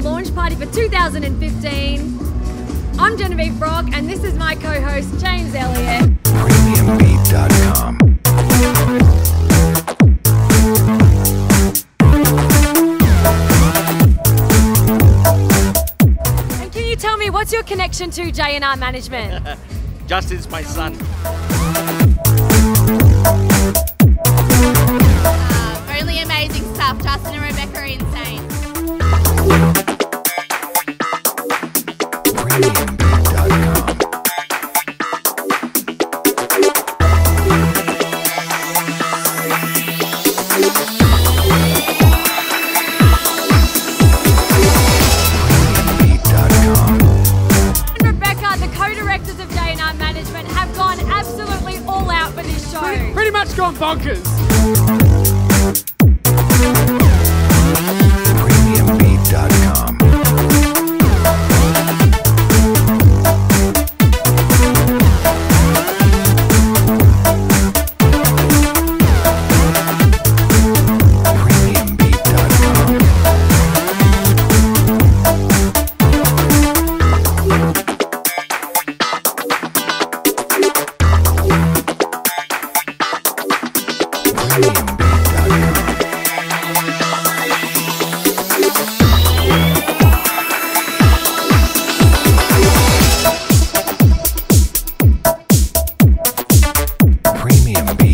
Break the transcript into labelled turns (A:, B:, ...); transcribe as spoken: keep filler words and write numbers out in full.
A: launch party for two thousand fifteen. I'm Genevieve Brock, and this is my co-host, James Elliott.
B: Premium Beat dot com.
A: And can you tell me, what's your connection to J and R Management?
C: Justin's my son.
D: Uh, only amazing stuff. Justin and Rebecca are insane.
B: Premium Beat dot com. Premium Beat dot com.
A: Rebecca, the co-directors of J and R Management, have gone absolutely all out for this show.
E: Pretty much gone bonkers.
B: Premium Beat dot com. Premium Beat dot com. Premium Beat dot com. Premium Beat.